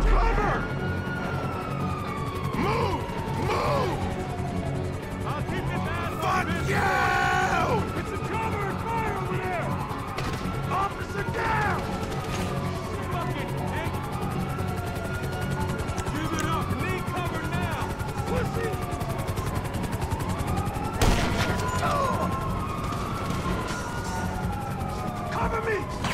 Cover! Move! Move! I'll keep this ass Fuck on you! Get some cover and fire over there! Officer down! Fucking tank! Give it up! Need cover now! Pussy! Cover me!